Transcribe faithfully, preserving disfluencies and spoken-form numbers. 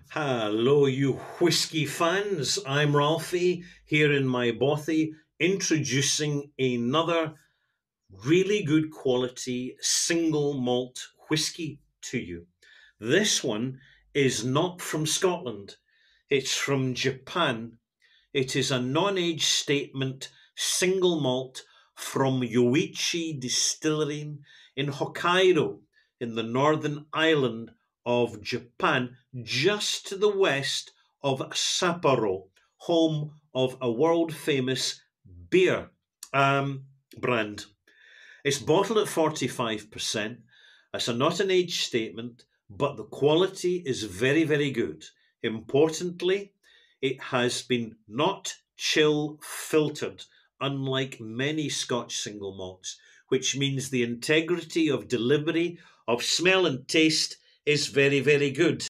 Hello, you whiskey fans. I'm Ralphie here in my bothy, introducing another really good quality single malt whiskey to you. This one is not from Scotland, it's from Japan. It is a non age statement single malt from Yoichi Distillery in Hokkaido in the northern island of Japan, just to the west of Sapporo, home of a world famous beer um, brand. It's bottled at forty-five percent. It's a, not an age statement, but the quality is very, very good. Importantly, it has been not chill filtered, unlike many Scotch single malts, which means the integrity of delivery of smell and taste is very, very good.